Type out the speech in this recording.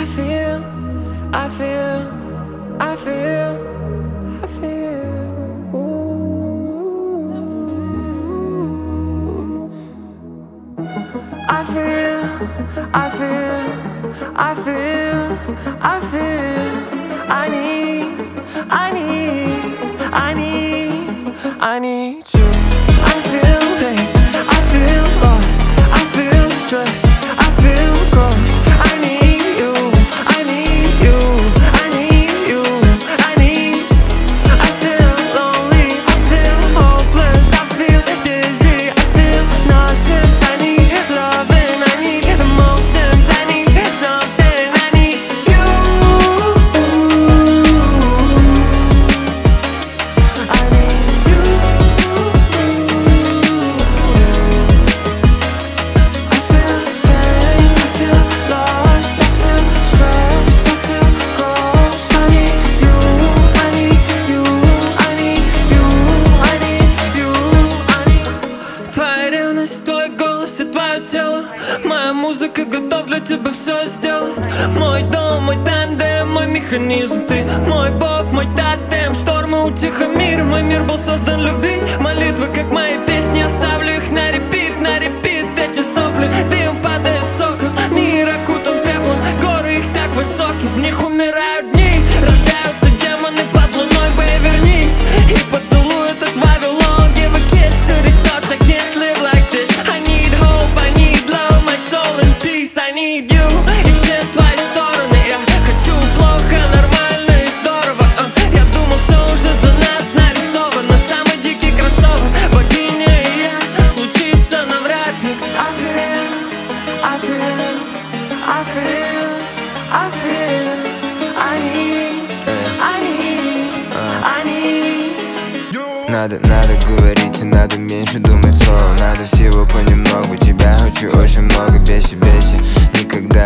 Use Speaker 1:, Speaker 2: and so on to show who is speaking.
Speaker 1: I feel, I feel, I feel, I feel. Ooh. I feel, I feel, I feel, I feel. I need, I need, I need, I need you. I feel pain, I feel lost, I feel stressed, I feel ghost. I need you, I need you, I need you, I need. I feel lonely, I feel hopeless, I feel dizzy, I feel nauseous. I need love and I need emotions, I need something, I need you. I need you. I feel pain, I feel lost, I feel stressed, I feel ghost. I need you, I need you, I need you, I need you, I need. Твоя ревность, твой голос и твое тело. Моя музыка, готов для тебя все сделать. Мой дом, мой тандем, мой механизм. Ты мой бог, мой тотем. Штормы утихомир, мой мир был создан любить. Молитвы, как мои песни, оставлю их на репит, на репит. Эти сопли, дым падает соком, мир окутан пеплом. Горы их так высоки, в них умирают дни. Рождаются демоны под луной, бэй, вернись и поцелуй этот Вавилон. Give a kiss to these thoughts, I can't live like this. I need hope, I need love, my soul in peace. I need you и все твои стороны. Я хочу плохо, нормально и здорово. Я думал, все уже за нас нарисовано. Самый дикий кроссовер, богиня и я, случится навряд ли. I feel, I feel, I feel, I feel. I need, I need, I need.
Speaker 2: Надо говорить, и надо меньше думать слово. Надо всего понемногу, тебя хочу очень много. Бейся, бейся, никогда